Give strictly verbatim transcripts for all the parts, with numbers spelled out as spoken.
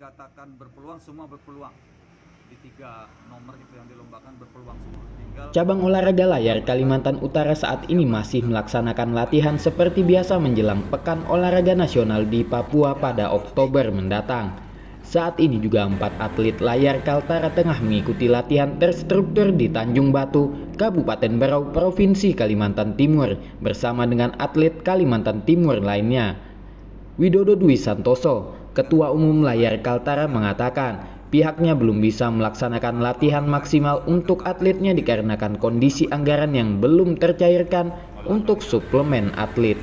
dikatakan berpeluang, semua berpeluang. Di tiga nomor itu yang dilombakan berpeluang semua. Tinggal Cabang olahraga layar Kalimantan Utara saat ini masih melaksanakan latihan seperti biasa menjelang Pekan Olahraga Nasional di Papua pada Oktober mendatang. Saat ini juga empat atlet layar Kaltara tengah mengikuti latihan terstruktur di Tanjung Batu, Kabupaten Berau, Provinsi Kalimantan Timur bersama dengan atlet Kalimantan Timur lainnya. Widodo Dwi Santoso, Ketua Umum Layar Kaltara mengatakan pihaknya belum bisa melaksanakan latihan maksimal untuk atletnya dikarenakan kondisi anggaran yang belum tercairkan untuk suplemen atlet.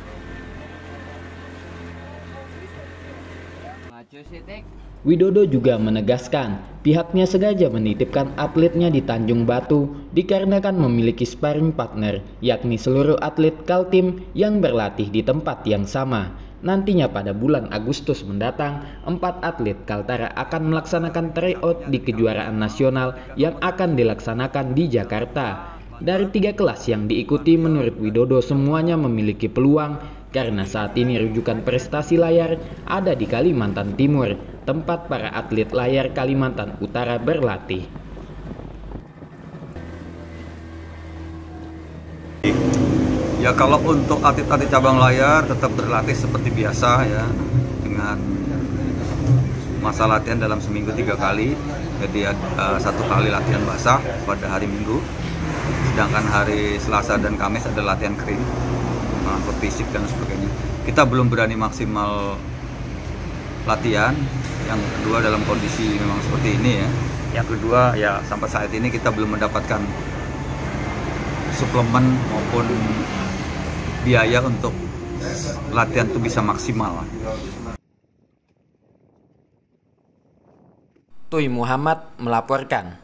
Widodo juga menegaskan pihaknya sengaja menitipkan atletnya di Tanjung Batu dikarenakan memiliki sparring partner yakni seluruh atlet Kaltim yang berlatih di tempat yang sama. Nantinya pada bulan Agustus mendatang, empat atlet Kaltara akan melaksanakan tryout di kejuaraan nasional yang akan dilaksanakan di Jakarta. Dari tiga kelas yang diikuti, menurut Widodo semuanya memiliki peluang karena saat ini rujukan prestasi layar ada di Kalimantan Timur, tempat para atlet layar Kalimantan Utara berlatih. ya kalau untuk atlet-atlet cabang layar tetap berlatih seperti biasa ya, dengan masa latihan dalam seminggu tiga kali. Jadi uh, satu kali latihan basah pada hari Minggu, sedangkan hari Selasa dan Kamis ada latihan kering, mengatur fisik dan sebagainya. Kita belum berani maksimal latihan. Yang kedua dalam kondisi memang seperti ini ya. Yang kedua ya sampai saat ini kita belum mendapatkan suplemen maupun biaya untuk latihan itu bisa maksimal. Tuy Muhammad melaporkan.